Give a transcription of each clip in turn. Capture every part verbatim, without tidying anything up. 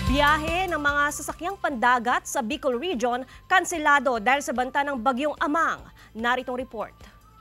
Biyahe ng mga sasakyang pandagat sa Bicol Region, kanselado dahil sa banta ng bagyong Amang. Naritong report.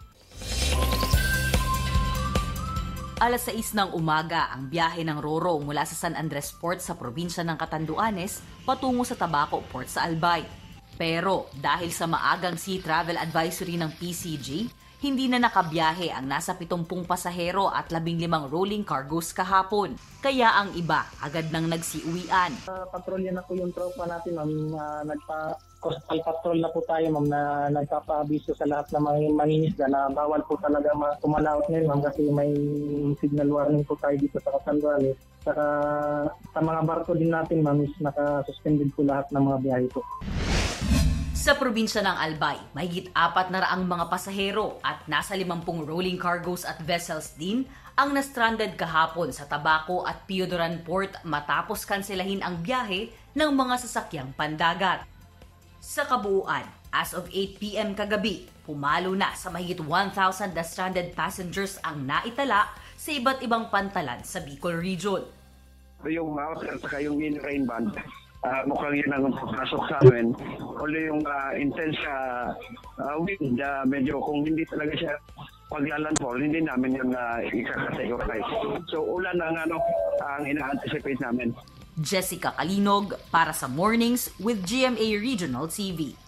Alas sais ng umaga ang biyahe ng Roro mula sa San Andres Port sa probinsya ng Catanduanes patungo sa Tabaco Port sa Albay. Pero dahil sa maagang sea travel advisory ng P C G, hindi na nakabiyahe ang nasa pitongpung pasahero at labing limang rolling cargos kahapon. Kaya ang iba agad nang nagsiuwian. Uh, patrolya na po yung tropa natin, ma'am. Uh, nagpa-coastal patrol na po tayo, ma'am, na nagpapaabiso sa lahat ng mga mangingisda na bawal po talaga tumalaot ngayon, ma'am, kasi may signal warning po tayo dito sa Catanduanes. Saka sa mga barko din natin, ma'am, is naka-suspended po lahat ng mga biyahe po. Sa probinsya ng Albay, mahigit apat na raang mga pasahero at nasa limampung rolling cargos at vessels din ang na-stranded kahapon sa Tabaco at Piodoran Port matapos kanselahin ang biyahe ng mga sasakyang pandagat. Sa kabuuan, as of eight p m kagabi, pumalo na sa mahigit one thousand na stranded passengers ang naitala sa iba't ibang pantalan sa Bicol Region. Yung outer at saka yung in-rain band. Uh, mukhang yun ang pasok sa amin. Although yung uh, intense uh, uh, wind, uh, medyo kung hindi talaga siya paglalandfall, hindi namin yung uh, ikakategorize. So ulan ang, ano, ang ina-anticipate namin. Jessica Kalinog para sa Mornings with G M A Regional T V.